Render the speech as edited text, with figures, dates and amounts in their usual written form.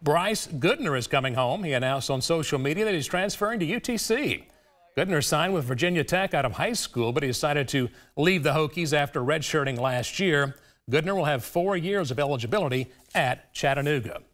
Bryce Goodner is coming home. He announced on social media that he's transferring to UTC. Goodner signed with Virginia Tech out of high school, but he decided to leave the Hokies after redshirting last year. Goodner will have 4 years of eligibility at Chattanooga.